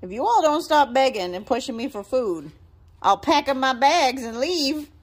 If you all don't stop begging and pushing me for food, I'll pack up my bags and leave.